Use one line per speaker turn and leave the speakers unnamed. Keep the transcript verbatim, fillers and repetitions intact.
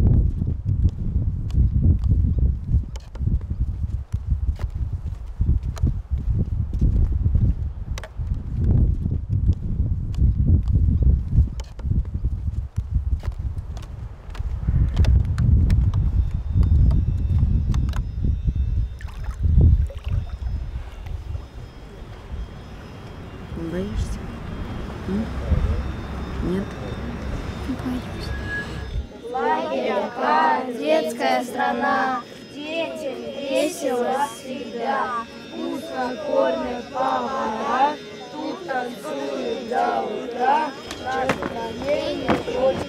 Боишься? М? Нет? Не боюсь.
Лагерь, детская страна, детям весело всегда. Вкусно кормят повара, тут танцуют до утра. Настроение очень